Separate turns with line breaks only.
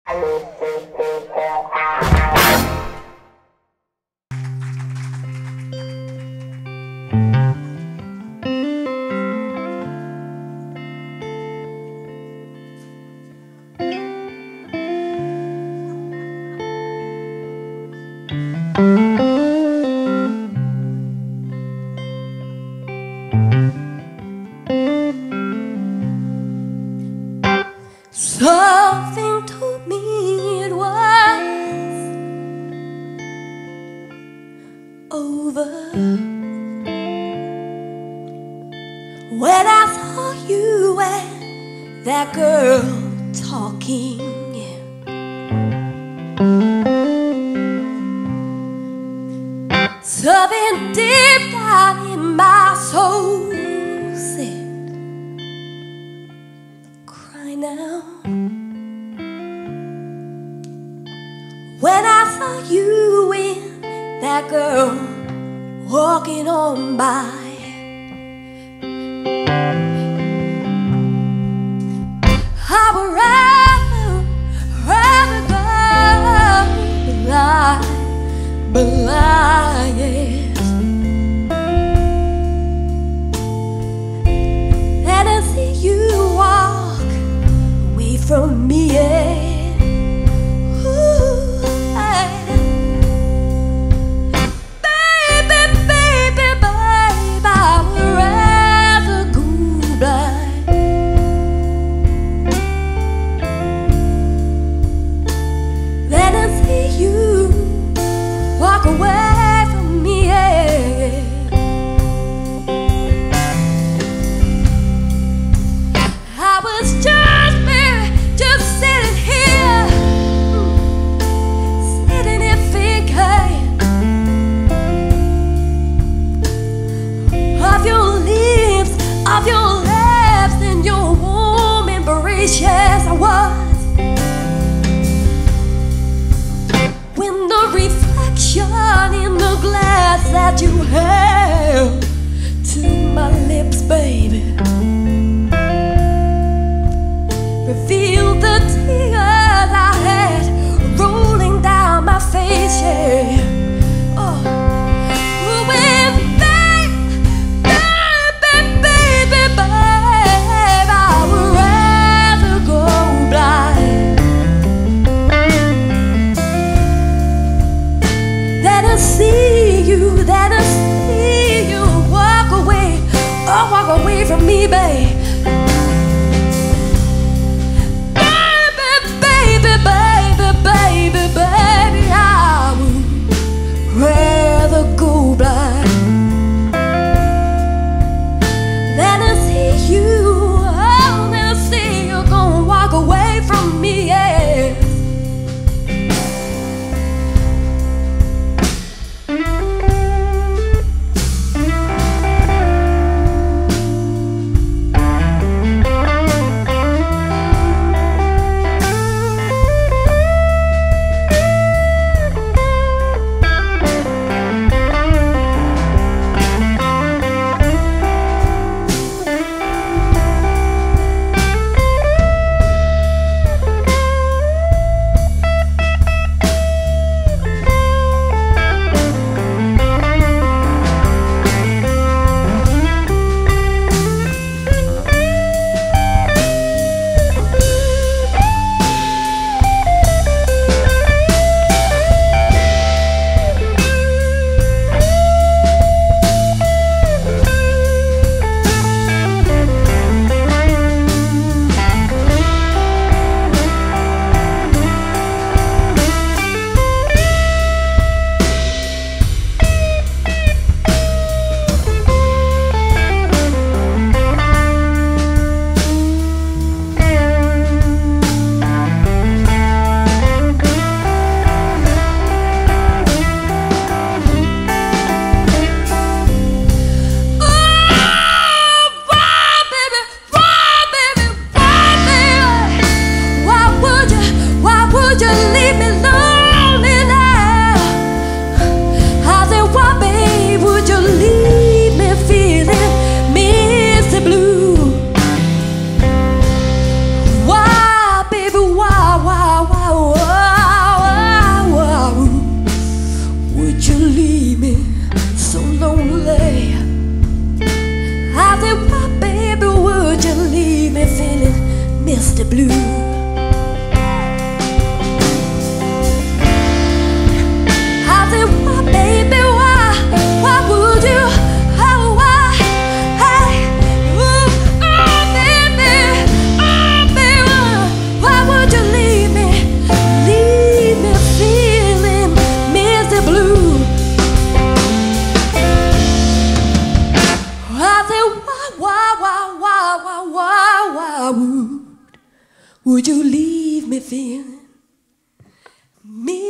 Something told me it was over when I saw you and that girl talking. Something deep down in my soul said, cry now. When I saw you with that girl walking on by, I would rather go blind, yes, and I see you walk away from me, yeah. Away from me, yeah. I was just sitting here, thinking of your lips and your warm embrace. Yes, I was. When the reflection in the glass that you held to my lips, baby, revealed the tears I had rolling down my face, yeah. Walk away from me, babe. Baby, I would rather go blind than to see you, than to see you gonna walk away from me, yeah. Wow. blue. I said, why, baby, why would you, oh, why, hey, ooh, oh, baby, why would you leave me feeling miserable blue? I said, why would you leave me feeling miserable?